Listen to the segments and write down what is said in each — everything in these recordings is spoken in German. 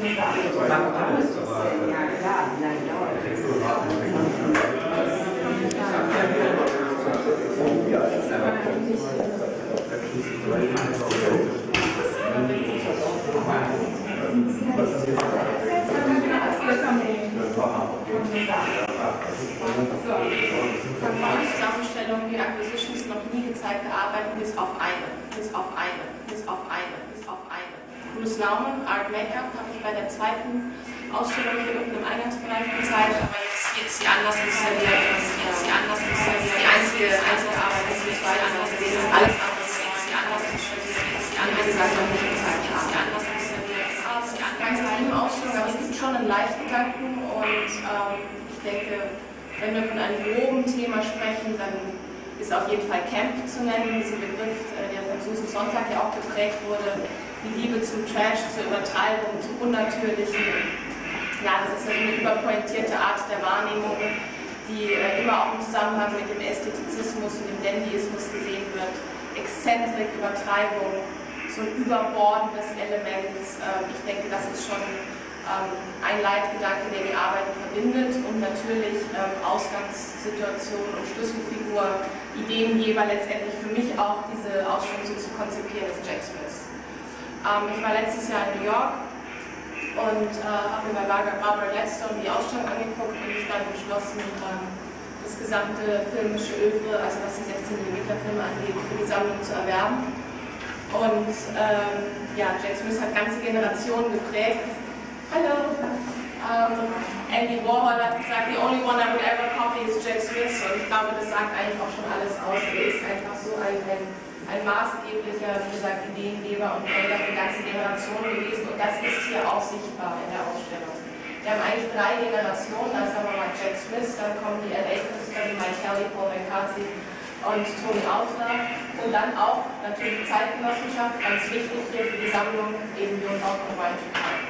Zusammenstellung, die Acquisitions noch nie gezeigte Arbeiten bis auf eine. Bruce Nauman, Art Makeup, habe ich bei der zweiten Ausstellung hier unten im Eingangsbereich gezeigt, aber jetzt hier ist sie anders installiert. Die einzige Arbeit, die ich weiter anders gesehen habe, alles andere ist sie anders installiert, die andere Seite noch nicht gezeigt habe. Ganz in der Ausstellung, aber es gibt schon einen Leitgedanken und ich denke, wenn wir von einem groben Thema sprechen, dann ist auf jeden Fall Camp zu nennen, diesen Begriff, der von Susan Sontag ja auch geprägt wurde, die Liebe zum Trash, zur Übertreibung, zum Unnatürlichen. Ja, das ist eine überpointierte Art der Wahrnehmung, die immer auch im Zusammenhang mit dem Ästhetizismus und dem Dandyismus gesehen wird. Exzentrik, Übertreibung, so ein überbordendes Element. Ich denke, das ist schon ein Leitgedanke, der die Arbeiten verbindet und natürlich Ausgangssituation und Schlüsselfigur, Ideengeber letztendlich für mich auch diese Ausstellung so zu konzipieren ist Jack Smith. Ich war letztes Jahr in New York und habe mir bei Barbara Gladstone die Ausstellung angeguckt und mich dann beschlossen, das gesamte filmische Övre, also was die 16 mm Filme angeht, für die Sammlung zu erwerben. Und ja, Jack Smith hat ganze Generationen geprägt. Hallo! Andy Warhol hat gesagt, the only one I would ever copy is Jack Smith. Und ich glaube, das sagt eigentlich auch schon alles aus. Er ist einfach so ein maßgeblicher, wie gesagt, Ideengeber und Präger für ganze Generationen gewesen. Und das ist hier auch sichtbar in der Ausstellung. Wir haben eigentlich 3 Generationen, also sagen wir mal Jack Smith, dann kommen die LA-Künstler wie Mike Kelly, Paul McCarthy und Tony Ausler. Und dann auch natürlich Zeitgenossenschaft, ganz wichtig hier für die Sammlung, eben Björn Borg und Ryan Tuchman.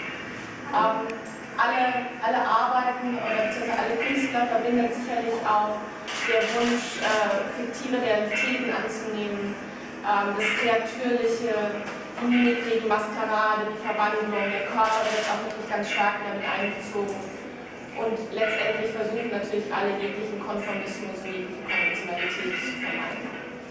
Alle Arbeiten oder beziehungsweise alle Künstler verbindet sicherlich auch der Wunsch, fiktive Realitäten anzunehmen, das Kreatürliche, die Mimikrie, die Maskerade, die Verwandlung, der Körper wird auch wirklich ganz stark damit einbezogen. Und letztendlich versuchen natürlich alle jeglichen Konformismus und jegliche Konventionalität zu vermeiden.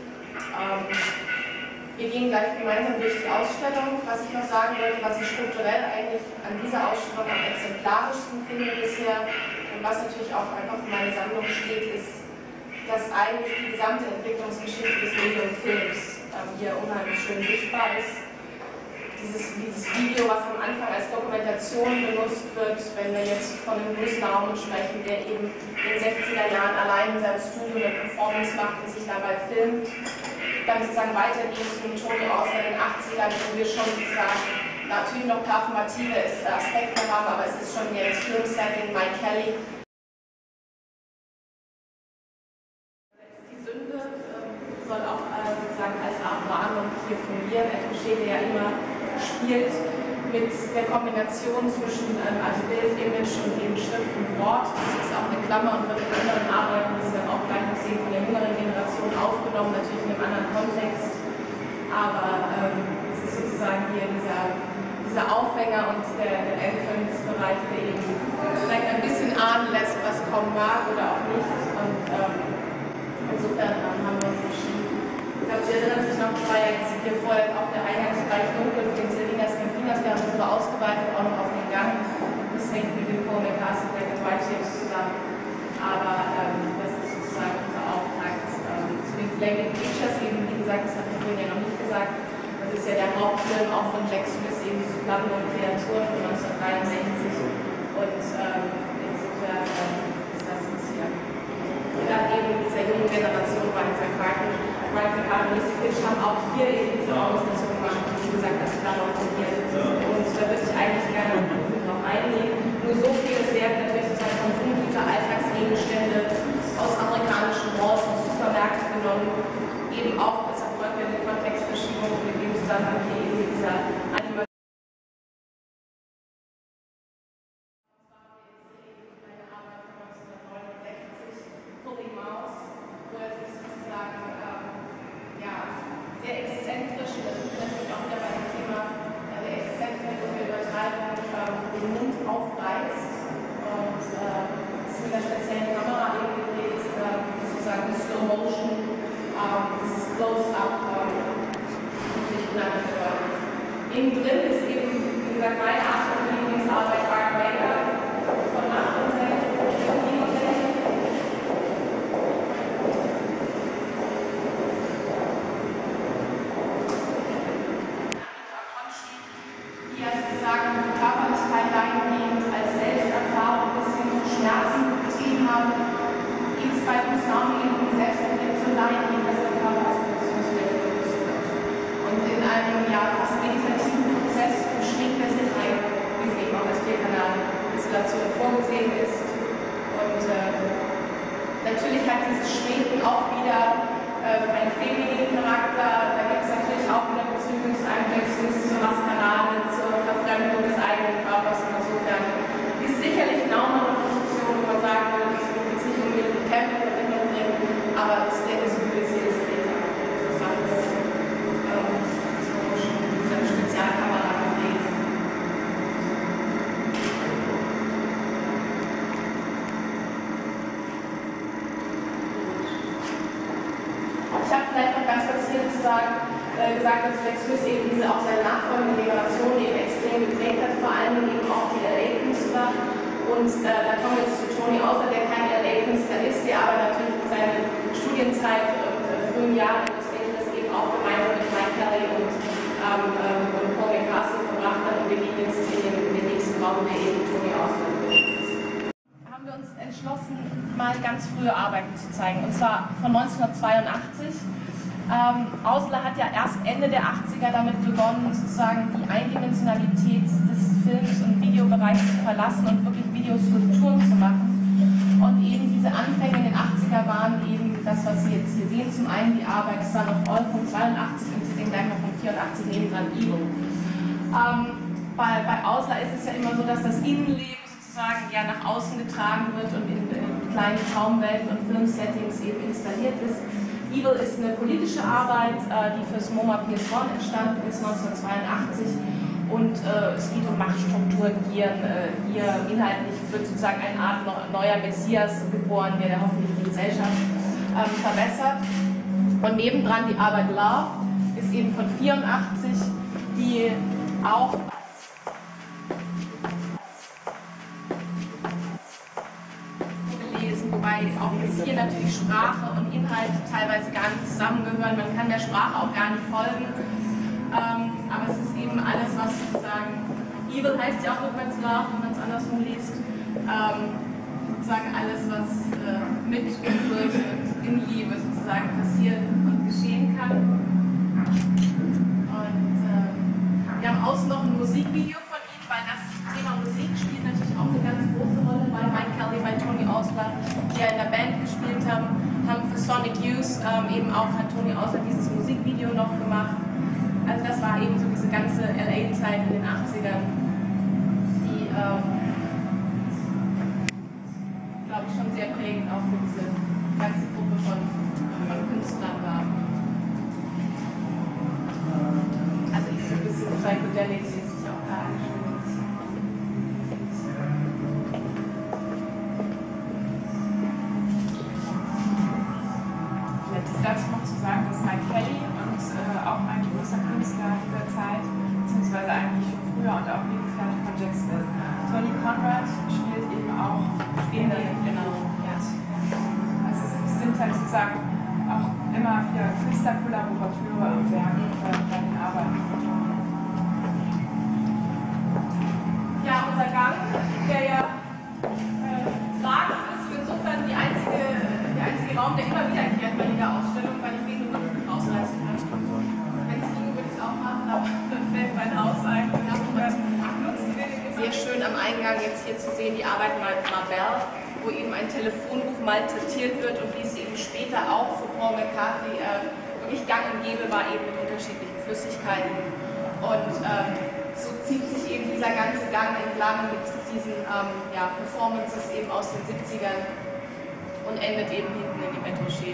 Wir gehen gleich gemeinsam durch die Ausstellung. Was ich noch sagen wollte, was ich strukturell eigentlich an dieser Ausstellung am exemplarischsten finde bisher und was natürlich auch einfach für meine Sammlung steht, ist, dass eigentlich die gesamte Entwicklungsgeschichte des Medium-Films hier unheimlich schön sichtbar ist. Dieses Video, was am Anfang als Dokumentation benutzt wird, wenn wir jetzt von dem Bruce Nauman sprechen, der eben in den 60er Jahren allein in seinem Studio eine Performance macht und sich dabei filmt. Dann sozusagen weitergehen zu dem Tony Ausler in den 80ern, wo wir schon sozusagen natürlich noch performative Aspekte haben, aber es ist schon mehr das Filmsetting, Mike Kelly. Die Sünde soll auch sozusagen als Art Warnung hier fungieren. Etwas steht ja immer spielt mit der Kombination zwischen also Bild, Image und eben Schrift und Wort. Das ist auch eine Klammer und wird in anderen Arbeiten, die Sie dann auch gleich noch sehen, von der jüngeren Generation aufgenommen, natürlich in einem anderen Kontext. Aber es ist sozusagen hier dieser Aufhänger und der Endkunstbereich, der eben vielleicht ein bisschen ahnen lässt, was kommen mag oder auch nicht. Und insofern haben wir uns entschieden. Ich glaube, Sie erinnern sich noch, es war jetzt hier vorher auch der Eingangsbereich dunkel für den Salinas Campinas. Wir haben unsere ausgeweitet auch noch auf den Gang. Das hängt mit dem Paul McCarthy und Black and White Tapes zusammen. Aber das ist sozusagen unser Auftakt zu den Flaming Features. Eben, wie gesagt, das habe ich vorhin ja noch nicht gesagt. Das ist ja der Hauptfilm auch von Jack Smith, eben diese Flammen und Kreaturen von 1963. Und insofern ist das jetzt hier. Und dann eben dieser jungen Generation Ryan Carton und Lucy Fish haben auch hier eben diese Organisation gemacht, wie gesagt, das darauf fungiert. Und da würde ich eigentlich gerne noch eingehen. Nur so viel, es werden natürlich sozusagen Konsumgüter, Alltagsgegenstände aus amerikanischen Malls und Supermärkten genommen, eben auch als Erfolg der Kontextverschiebung und in dem Zusammenhang hier eben dieser Animation. Sehr exzentrisch, das ist natürlich auch wieder bei dem Thema der Exzentrik und der Übertreibung unheimlich bedeutet. Innen drin ist eben, wie gesagt, meine absolute Lieblingsarbeit Art Maker von 68 bis 67. Die ja sozusagen die Körperlichkeit dahingehend als Selbsterfahrung bis hin zu Schmerzen betrieben haben, ging es bei uns darum, eben die Selbstreflexion dahingehend, dass der Körper als Beziehungsfläche genutzt wird. Und in einem fast meditativen Prozess beschränkt er sich ein, wie es eben auch als Vierkanal-Installation vorgesehen ist. Und natürlich hat dieses Schweben auch wieder einen femininen Charakter. Da gibt es natürlich auch wieder Bezüge zu einem Plexus, zur Maskerade, zur Verfremdung des eigenen Körpers. Und insofern ist sicherlich genau eine Position, wo man sagen würde, dass wir jetzt nicht unbedingt mit Camp in Verbindung bringen, aber das der Symbol hier ist interessant. Eine Spezialkamera gedreht. Ich habe vielleicht noch ganz kurz hier gesagt, dass Flexus eben diese auch seine nachfolgende Generation eben extrem geprägt hat, vor allem eben auch die LA-Künstler. Und da kommen wir jetzt zu Tony Oursler, der kein LA-Künstler ist, der aber natürlich seine Studienzeit und frühen Jahre in Los Angeles eben auch gemeinsam mit Mike Kelly und Paul McCarthy verbracht hat. Und wir gehen jetzt in den nächsten Raum, der eben Tony Oursler ist. Haben wir uns entschlossen, mal ganz frühe Arbeiten zu zeigen, und zwar von 1982. Oursler hat ja erst Ende der 80er damit begonnen, sozusagen die Eindimensionalität des Films- und Videobereichs zu verlassen und wirklich Videoskulpturen zu machen. Und eben diese Anfänge in den 80er waren eben das, was Sie jetzt hier sehen. Zum einen die Arbeit Son of All von 82 und Sie sehen gleich noch von 84 nebendran Evil. Bei Oursler ist es ja immer so, dass das Innenleben sozusagen ja nach außen getragen wird und in kleinen Traumwelten und Filmsettings eben installiert ist. Evil ist eine politische Arbeit, die fürs MoMA PS1 entstanden ist 1982, und es geht um Machtstrukturgieren. Hier inhaltlich wird sozusagen eine Art neuer Messias geboren, der hoffentlich die Gesellschaft verbessert. Und nebendran die Arbeit Love ist eben von 84, die auch wobei auch jetzt hier natürlich Sprache und Inhalt teilweise gar nicht zusammengehören. Man kann der Sprache auch gar nicht folgen. Aber es ist eben alles, was sozusagen, Evil heißt ja auch rückwärts Love, wenn man es andersrum liest. Sozusagen alles, was mit und durch und in Liebe sozusagen passiert und geschehen kann. Und wir haben außen noch ein Musikvideo von ihm, weil das Thema Musik spielt natürlich auch eine ganz große Rolle bei Mike Kelly, bei Tony Oursler, die ja in der Band gespielt haben für Sonic Youth eben auch, hat Tony Oursler dieses Musikvideo noch gemacht. Also das war eben so diese ganze LA-Zeit in den 80ern, die, glaube ich, schon sehr prägend auch für diese ganze Gruppe von Künstlern war. Also ich so ein bisschen Psychedelic, die sich auch da angeschrieben. Dazu noch zu sagen, dass Mike Kelly und auch ein großer Künstler dieser Zeit, beziehungsweise eigentlich schon früher und auch Weggefährte von Jack Smith, Tony Conrad spielt eben auch Genau. Ja. Also es sind halt sozusagen auch immer wieder Künstlerkollaborateure am Werk bei den Arbeiten. Ja, unser Gang, der ja tragend ist, insofern die einzige Raum, der immer wiederkehrt bei jeder Ausstellung, weil ich den nur rausreißen kann. Wenn es ging, würde ich es auch machen, aber dann fällt mein Haus ein. Sehr schön am Eingang jetzt hier zu sehen, die Arbeit Marbelle, wo eben ein Telefonbuch malträtiert wird und wie es eben später auch für Paul McCarthy wirklich gang und gäbe war, eben mit unterschiedlichen Flüssigkeiten. Und so zieht sich eben dieser ganze Gang entlang mit diesen Performances eben aus den 70ern und endet eben hinten in die Metro-Shade.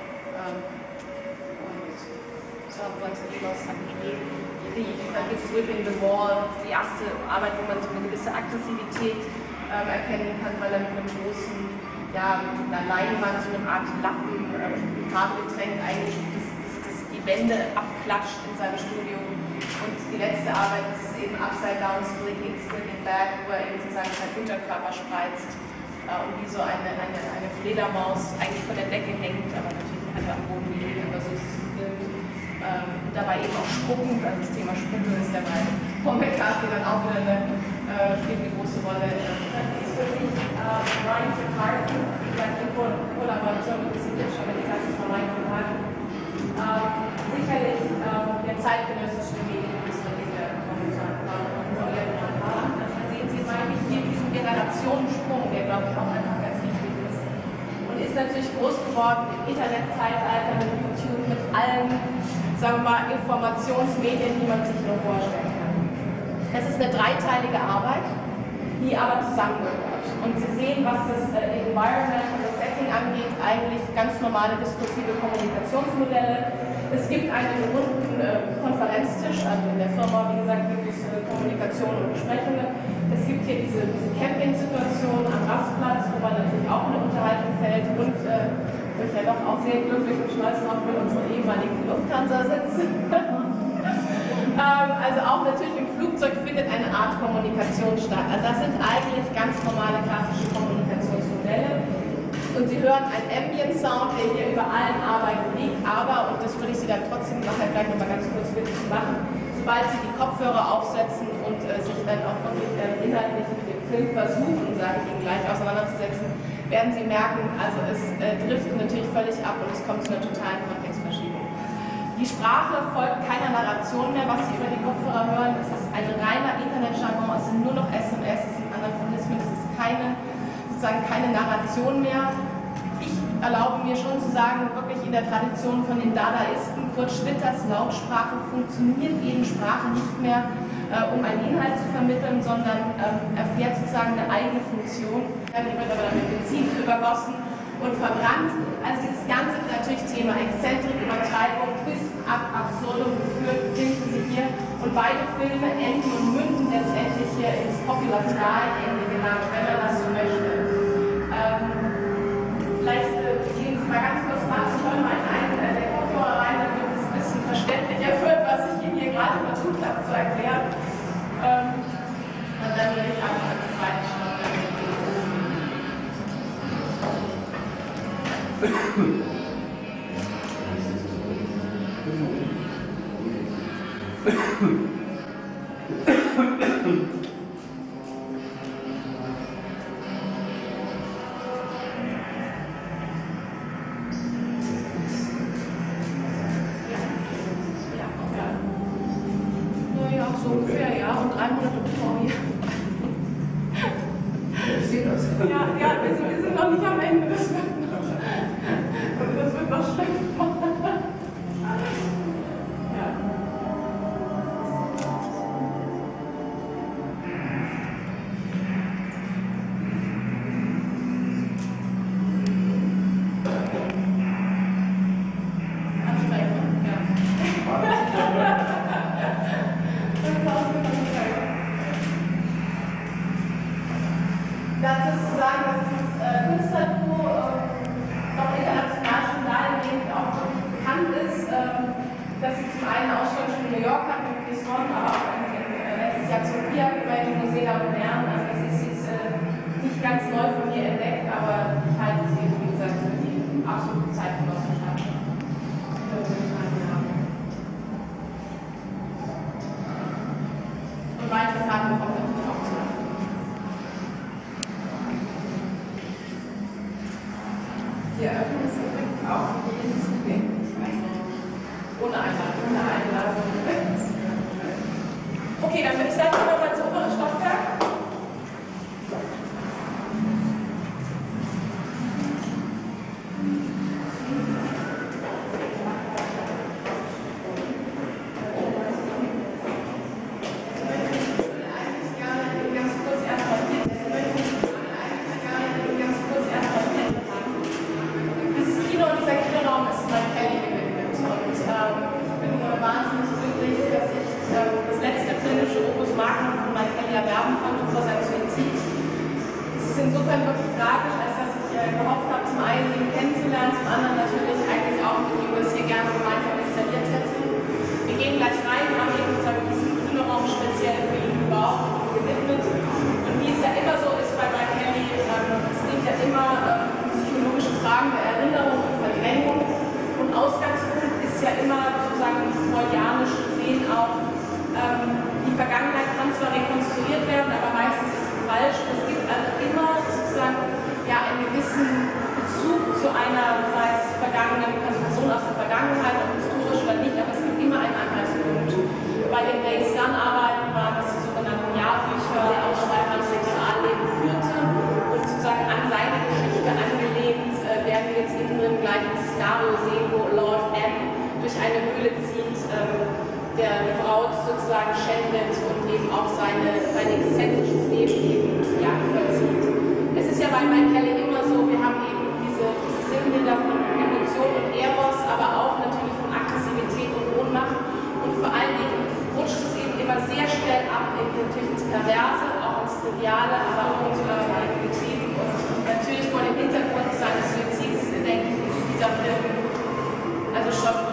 Da gibt es Whipping the Wall, die erste Arbeit, wo man so eine gewisse Aggressivität erkennen kann, weil er mit einem großen, mit einer Leinwand, so eine Art Lappen, Farbe getränkt, eigentlich die Wände abklatscht in seinem Studio. Und die letzte Arbeit ist eben Upside Down Splitting Back, wo er eben sozusagen seinen Unterkörper spreizt und wie so eine Fledermaus eigentlich von der Decke hängt, aber natürlich die Hand am Boden liegt, aber so ist es gefilmt. Und dabei eben auch spuckend, also das Thema Spucken ist ja bei Paul McCartney dann auch wieder spielt eine große Rolle. Das ist wirklich Ryan McCartney, in Kollaboration mit Sidic, aber die ganze von Ryan McCartney. Sicherlich der zeitgenössische Medienkünstler, den wir momentan haben. Da sehen Sie jetzt eigentlich hier diesen Generationensprung, der glaube ich auch einfach ganz wichtig ist. Und ist natürlich groß geworden im Internetzeitalter, mit YouTube, mit allen, sagen wir mal, Informationsmedien, die man sich nur vorstellen kann. Es ist eine dreiteilige Arbeit, die aber zusammengehört. Und Sie sehen, was das Environment und das Setting angeht, eigentlich ganz normale diskursive Kommunikationsmodelle. Es gibt einen runden Konferenztisch, also in der Firma, wie gesagt, gibt es Kommunikation und Besprechungen. Es gibt hier diese Camping-Situation am Rastplatz, wo man natürlich auch eine Unterhaltung fällt und wo ich ja doch auch sehr glücklich und stolz drauf bin, unsere ehemaligen Lufthansa sitzen. Also auch natürlich im Flugzeug findet eine Art Kommunikation statt. Also das sind eigentlich ganz normale klassische Kommunikationsmodelle. Und Sie hören einen Ambient-Sound, der hier über allen Arbeiten liegt, aber, und das würde ich Sie dann trotzdem nachher gleich nochmal ganz kurz wichtig machen, sobald Sie die Kopfhörer aufsetzen und sich dann auch wirklich inhaltlich mit dem Film versuchen, sage ich Ihnen gleich, auseinanderzusetzen, werden Sie merken, also es driftet natürlich völlig ab und es kommt zu einer totalen Kontextverschiebung. Die Sprache folgt keiner Narration mehr, was Sie über die Kopfhörer hören. Es ist ein reiner Internetjargon, es sind nur noch SMS, es sind Anachronismen, es ist sozusagen keine Narration mehr. Ich erlaube mir schon zu sagen, wirklich in der Tradition von den Dadaisten, Kurt Schwitters Lautsprache funktioniert eben Sprache nicht mehr, um einen Inhalt zu vermitteln, sondern erfährt sozusagen eine eigene Funktion. Die wird aber dann mit Benzin übergossen und verbrannt. Also dieses ganze natürlich Thema Exzentrik, Übertreibung bis ab absurdum geführt, finden Sie hier. Und beide Filme enden und münden letztendlich hier ins Popular Sky-Ende genannt, wenn man das so möchte. Vielleicht gehen Sie mal ganz kurz nach, ich höre mal in einen der Kopfhörer rein, damit es ein bisschen verständlicher wird, was ich Ihnen hier gerade versucht habe zu erklären. Und dann würde ich einfach als zweiten Schritt. Ja, so ungefähr, ja, und 3 Monate bevor wir. Ich sehe das. Ja, wir sind noch nicht am Ende. Das wird noch schlecht machen. Dazu zu sagen, dass dieses Künstlerduo noch international schon dahingehend auch wirklich bekannt ist, dass sie zum einen Ausstellung schon in New York hatten, mit Chris Ron, aber auch letztes Jahr Sophia bei dem Musea Modern. Also das ist jetzt nicht ganz neu von mir entdeckt, aber ich halte sie, wie gesagt, für die absolute Zeitgenossenschaft. Und weitere Taten kommen natürlich auch zu. Die Eröffnung ist übrigens auch für jeden zugänglich. Ohne Einladung. Okay, dann würde ich sagen, kommen wir mal zum oberen Stockwerk. Insofern wirklich tragisch, als dass ich gehofft habe, zum einen ihn kennenzulernen, zum anderen natürlich eigentlich auch, dass wir das hier gerne gemeinsam installiert hätten. gehen gleich rein, haben eben sozusagen diesen Bühnenraum speziell für ihn gebaut und gewidmet. Und wie es ja immer so ist bei Mike Kelly, es geht ja immer psychologische Fragen der Erinnerung und Verdrängung. Und Ausgangspunkt ist ja immer sozusagen freudianisch gesehen auch, die Vergangenheit kann zwar rekonstruiert werden, aber meistens ist es falsch. Es gibt also immer sozusagen ja, einen gewissen Bezug zu einer, sei es vergangenen, also Person aus der Vergangenheit, ob historisch oder nicht, aber es gibt immer einen Anhaltspunkt. Bei den Days-Done-Arbeiten waren das die sogenannten Jahrbücher, der Ausschreiber ans Sexualleben führte und sozusagen an seine Geschichte angelehnt werden wir jetzt innen drin gleich ein Szenario sehen, wo Lord M durch eine Höhle zieht, der die Braut sozusagen schändet und eben auch sein exzentrisches Leben eben ja, vollzieht. Es ist ja bei Mike Kelly immer so, wir haben eben diese Sinnbilder von Emotion und Eros, aber auch natürlich von Aggressivität und Ohnmacht und vor allen Dingen rutscht es eben immer sehr schnell ab natürlich ins Perverse, auch ins Triviale, aber auch ins Manipulative und natürlich vor dem Hintergrund seines Suizids, denke ich, ist dieser Film also schon